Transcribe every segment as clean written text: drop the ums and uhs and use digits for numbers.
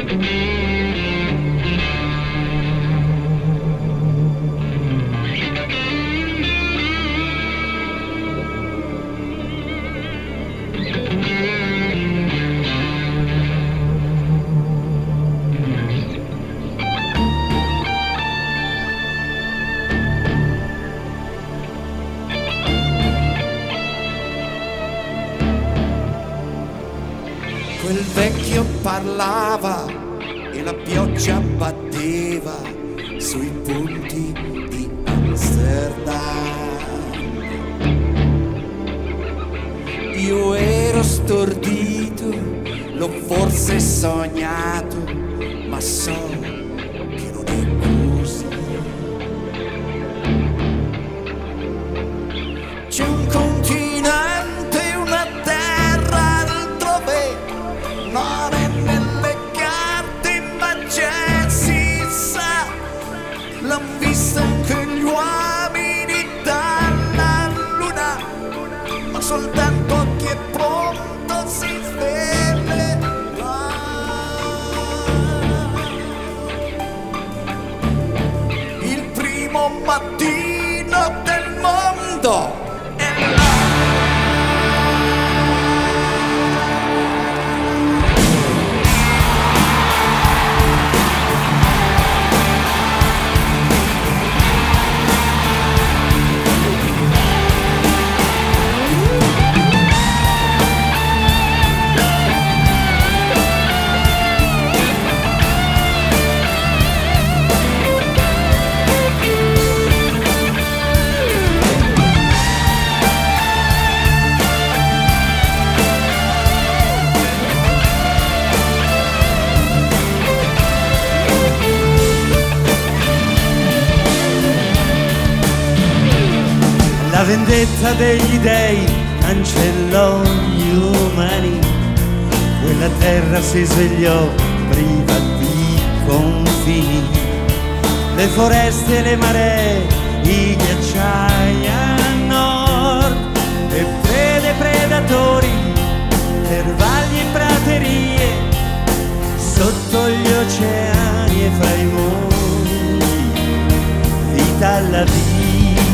Quel vecchio parlava e la pioggia batteva sui ponti di Amsterdam. Io ero stordito, l'ho forse sognato, ma so che non è così. C'è un continente, una terra altrove, non è nelle carte, ma già si sa. L'han vista anche gli uomini dalla luna, ma soltanto a chi è pronto si svelerà. Il primo mattino del mondo è là. La vendetta degli dei cancellò gli umani, quella terra si svegliò priva di confini, le foreste e le maree, i ghiacciai a nord, e prede predatori, ervagli e praterie, sotto gli oceani e fra i mondi, vita alla vita.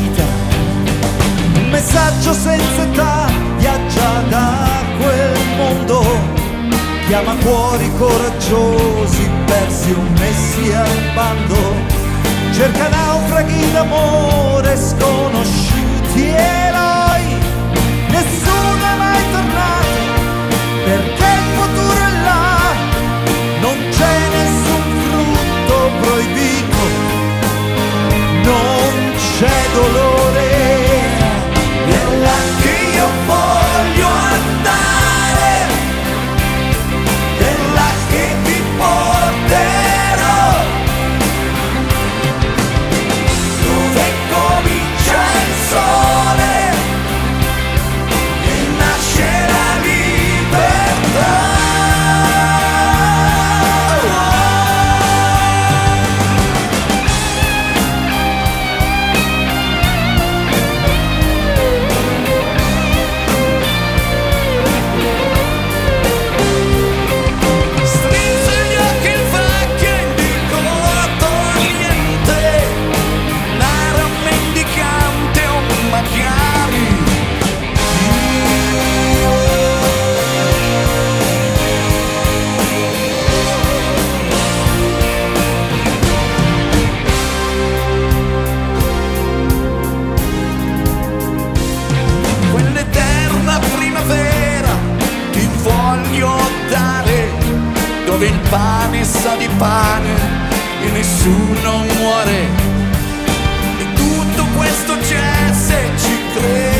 Un messaggio senza età viaggia da quel mondo, chiama cuori coraggiosi persi o messi al bando, cerca naufraghi d'amore sconosciuti eroi, nessuno è mai tornato perché il futuro è là, non c'è nessun frutto proibito, non c'è dolore. È là che io voglio andare, è là che ti porterò, dove comincia il sole e nasce la libertà. Dove il pane sa di pane e nessuno muore, e tutto questo c'è se ci credi.